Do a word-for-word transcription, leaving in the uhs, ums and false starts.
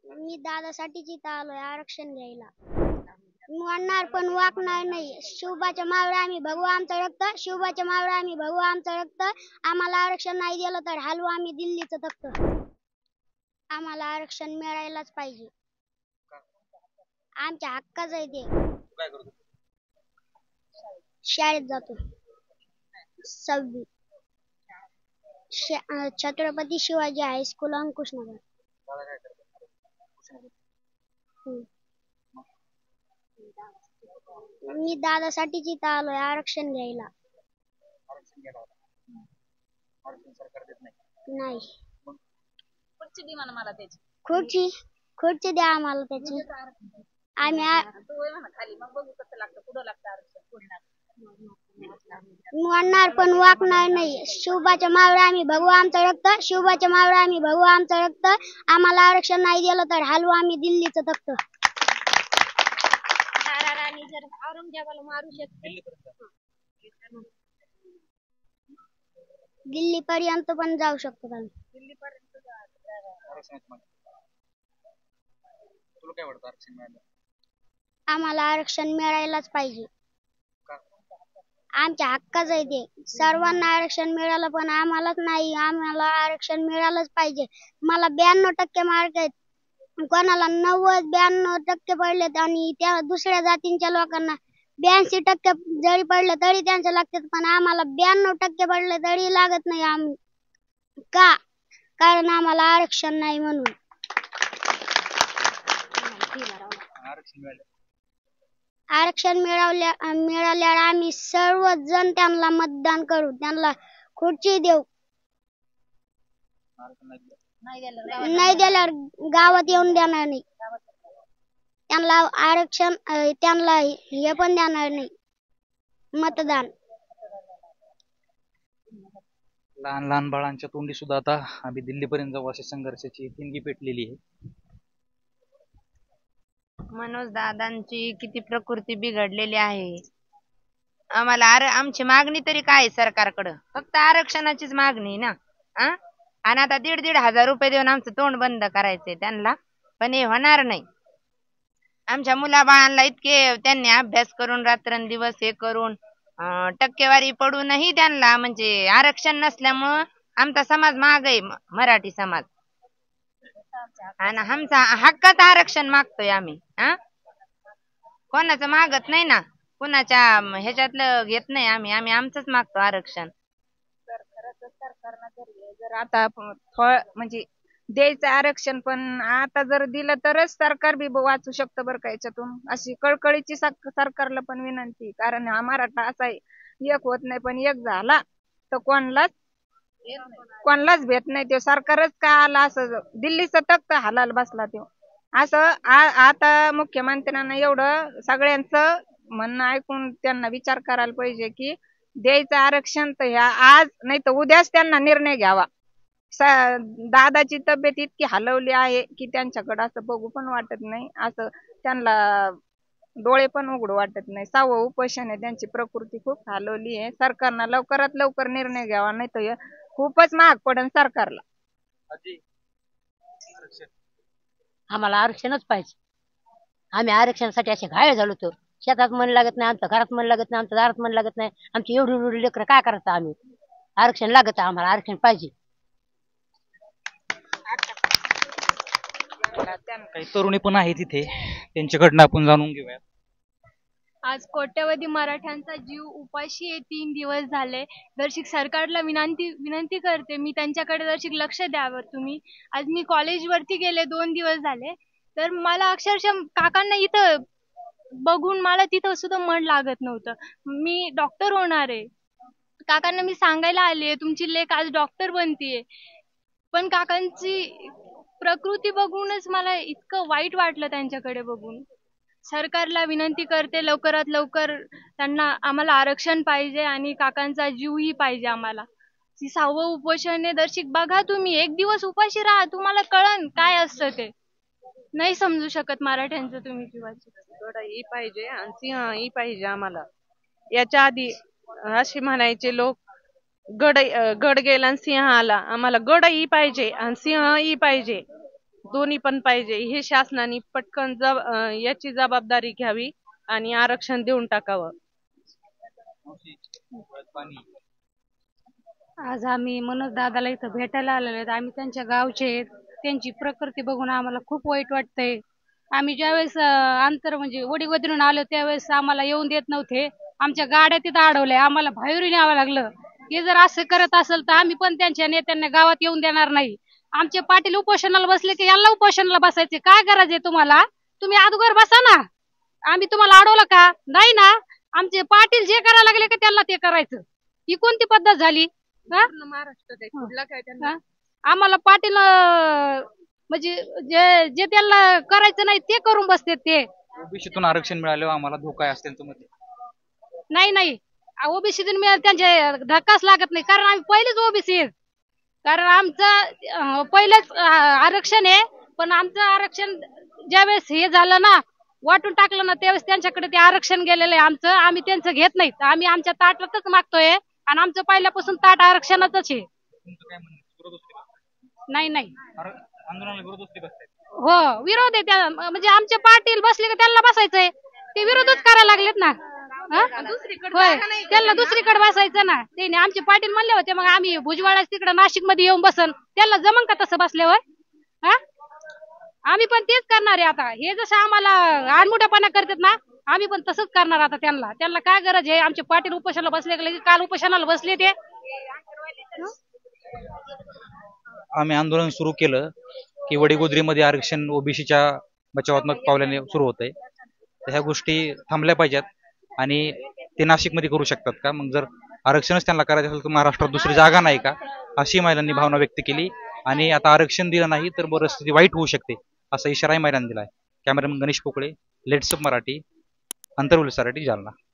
मी दादासाठीच इथं आलोय आरक्षण घ्यायला. म्हणणार पण वाकणार नाही. शिवबाच्या मावळे आम्ही भगवू आमचं रक्त. शिवबाच्या मावळे आम्ही भगवू आमचं रक्त. आम्हाला आरक्षण नाही दिलं तर हलवू आम्ही दिल्लीचं तख्त. आम्हाला आरक्षण मिळायलाच पाहिजे. आमच्या हक्काचं आहे ते. शाळेत जातो. सहावी. छत्रपती शिवाजी हायस्कूल अंकुशनगर. मी दादासाठीच इथं आलोय आरक्षण घ्यायला. नाही. खुर्ची दे म्हणा मला त्याची. खुर्ची खुर्ची द्या आम्हाला त्याची. आम्ही खाली मग बघू कसं लागतं पुढं लागतं आरक्षण. म्हणणार पण वाकणार नाही. शिवबाच्या मावळे आम्ही भगवू आमचं रक्त. शिवबाच्या मावळे आम्ही भगवू आमचं रक्त. आम्हाला आरक्षण नाही दिलं तर हलवू आम्ही दिल्लीचं तख्त. राणी जर औरंगजेबाला मारू शकते दिल्ली पर्यंत पण जाऊ शकतो आम्ही. दिल्ली पर्यंत तुला काय वाटतं आरक्षण मिळालं? आम्हाला आरक्षण मिळायलाच पाहिजे. आमच्या हक्काचं आहे ते. सर्वांना आरक्षण मिळालं पण आम्हालाच नाही. आम्हाला आरक्षण मिळालंच पाहिजे. मला ब्याण्णव टक्के मार्क आहेत. कोणाला नव्वद ब्याण्णव टक्के पडलेत आणि त्या दुसऱ्या जातींच्या लोकांना ब्याऐंशी टक्के जरी पडले तरी त्यांचे लागतात. पण आम्हाला ब्याण्णव टक्के पडले तरी लागत नाही. आम्ही का? कारण आम्हाला आरक्षण नाही म्हणून. आरक्षण मिळवल्या मिळाल्यावर आम्ही सर्वजण त्यांना मतदान करू. त्यांना खुर्ची देऊ. नाही दिल्यावर गावात येऊन देणार नाही. त्यांना आरक्षण त्यांना हे पण देणार नाही मतदान. लहान लहान बाळांच्या तोंडी सुद्धा आता आम्ही दिल्लीपर्यंत जाऊ अशी संघर्षाची ठिणगी पेटलेली आहे. मनोज दादांची किती प्रकृती बिघडलेली आहे. आम्हाला आर आमची मागणी तरी काय सरकारकडं? फक्त आरक्षणाचीच मागणी ना. आ आणि आता दीड दीड हजार रुपये देऊन आमचं तोंड बंद करायचंय त्यांना. पण हे होणार नाही. आमच्या मुलाबाळांना इतके त्यांनी अभ्यास करून रात्रंदिवस हे करून टक्केवारी पडूनही त्यांना म्हणजे आरक्षण नसल्यामुळं आमचा समाज माग आहे. मराठी समाज आणि आमचा हक्काचं आरक्षण मागतोय आम्ही. हा कोणाचं मागत नाही ना. कुणाच्या ह्याच्यातलं घेत नाही आम्ही. आम्ही आमचंच मागतो आरक्षण. सरकारनं जर आता म्हणजे द्यायचं आरक्षण पण आता जर दिलं तरच सरकार बी वाचू शकतं बरं का याच्यातून. अशी कळकळीची सरकारला पण विनंती. कारण हा मराठा असा आहे एक होत नाही पण एक झाला तर कोणालाच कोणालाच भेट नाही. ते सरकारच का आला असं दिल्लीचं तख्त हालाल बसला तो असं. आता मुख्यमंत्र्यांना एवढं सगळ्यांचं म्हणणं ऐकून त्यांना विचार करायला पाहिजे की द्यायचं आरक्षण तर ह्या आज नाही तर उद्याच त्यांना निर्णय घ्यावा. दादाची तब्येत इतकी हलवली आहे की त्यांच्याकडे असं बघू पण वाटत नाही. असं त्यांना डोळे पण उघडू वाटत नाही. सहावं उपोषण आहे. त्यांची प्रकृती खूप हलवली आहे. सरकारनं लवकरात लवकर निर्णय घ्यावा नाही तर खूपच महाग पडेल सरकारला. आम्हाला आरक्षणच पाहिजे. आम्ही आरक्षणासाठी असे घायल झालो होतो. शेतात मन लागत नाही आमचं, घरात मन लागत नाही आमचं, दारात मन लागत नाही आमची. एवढी एवढी लेकरं काय करायचं आम्ही? आरक्षण लागत. आम्हाला आरक्षण पाहिजे. काही तरुणी पण आहे तिथे, त्यांच्याकडनं आपण जाणून घेऊया. आज कोट्यवधी मराठ्यांचा जीव उपाशी आहे. तीन दिवस झाले. दर्शिक सरकारला विनंती विनंती करते मी त्यांच्याकडे दर्शिक लक्ष द्यावं तुम्ही. आज मी कॉलेजवरती गेले दोन दिवस झाले तर मला अक्षरशः काकांना इथं बघून मला तिथं सुद्धा मन लागत नव्हतं. मी डॉक्टर होणार आहे. काकांना मी सांगायला आले तुमची लेक आज डॉक्टर बनतीये. पण काकांची प्रकृती बघूनच मला इतकं वाईट वाटलं त्यांच्याकडे बघून. सरकारला विनंती करते लवकरात लवकर त्यांना आम्हाला आरक्षण पाहिजे आणि काकांचा जीवही पाहिजे आम्हाला. सहावं उपोषण आहे दर्शिक बघा तुम्ही. एक दिवस उपाशी राहा तुम्हाला कळन काय असतं ते. नाही समजू शकत मराठ्यांचं तुम्ही जीवाची. गडही पाहिजे आणि सिंहही पाहिजे आम्हाला. याच्या आधी अशी म्हणायचे लोक गड गड गेला आणि सिंह आला. आम्हाला गडही पाहिजे आणि सिंहही पाहिजे. दोन्ही पण पाहिजे. हे शासनाने पटकन जब अं, याची जबाबदारी घ्यावी आणि आरक्षण देऊन टाकावं. आज आम्ही मनोज दादाला इथं भेटायला आलेलो आहेत. आम्ही त्यांच्या गावचे आहेत. त्यांची प्रकृती बघून आम्हाला खूप वाईट वाटतंय. आम्ही ज्यावेळेस अं, अंतर म्हणजे वडीवधरून आलो त्यावेळेस आम्हाला येऊन देत नव्हते. आमच्या गाड्या तिथं अडवल्या, आम्हाला बाहेरून यावं लागलं. हे जर असं करत असेल तर आम्ही पण त्यांच्या नेत्यांना गावात येऊन देणार नाही. आमचे पाटील उपोषणाला बसले की यांना उपोषणाला बसायचे काय गरज आहे तुम्हाला? तुम्ही अगोदर बसा ना. आम्ही तुम्हाला अडवलं का? नाही ना. आमचे पाटील जे करायला लागले का त्यांना ते करायचं. ही कोणती पद्धत झाली? हा? महाराष्ट्रात आहे. कुठला काय त्यांना हा? आम्हाला पाटील अं, म्हणजे जे जे त्यांना करायचं नाही ते करून बसते ते. ओबीसीतून आरक्षण मिळाल्यावर आम्हाला धोका आहे असेल तर नाही नाही ओबीसीतून मिळालं त्यांचे धक्काच लागत नाही कारण आम्ही पहिलेच ओबीसी आहेत. कारण आमचं अं, पहिलेच अं, आरक्षण आहे. पण आमचं आरक्षण ज्यावेळेस हे झालं ना वाटून टाकलं ना त्यावेळेस त्यांच्याकडे ते आरक्षण गेलेलं आहे आमचं. आम्ही त्यांचं घेत नाहीत. आम्ही आमच्या ताटातच मागतोय आणि आमचं पहिल्यापासून ताट आरक्षणातच आहे. नाही नाही आंदोलनाला विरोध असते बसताय. हो विरोध आहे त्या म्हणजे आमचे पाटील बसले का त्यांना बसायचंय. ते विरोधच करायला लागलेत ना. हा? होय त्यांना दुसरीकडे बसायचं ना. ते आमचे पाटील म्हणले होते मग आम्ही भुजबळाच तिकडे नाशिक मध्ये येऊन बसन. त्यांना जमन का तसं बसल्यावर? हा आम्ही पण तेच करणार आहे आता. हे जसं आम्हाला आडमुठेपणा करतात ना आम्ही पण तसंच करणार आता. त्यांना त्यांना काय गरज आहे? आमचे पाटील उपोषणाला बसले की काल उपोषणाला बसले ते. आम्ही आंदोलन सुरू केलं की वडीगोद्रीमध्ये आरक्षण ओबीसीच्या बचावात्मक पावलाने सुरू होतंय. तर ह्या गोष्टी थांबल्या पाहिजेत आणि ते नाशिकमध्ये करू शकतात का? मग जर आरक्षणच त्यांना करायचं असेल तर महाराष्ट्रात दुसरी जागा नाही का? अशी महिलांनी भावना व्यक्त केली. आणि आता आरक्षण दिलं नाही तर परिस्थिती वाईट होऊ शकते असा इशाराही महिलांनी दिलाय. Cameraman Ganesh Pokale, LetsUpp Marathi, Antarwali Marathi, Jalna.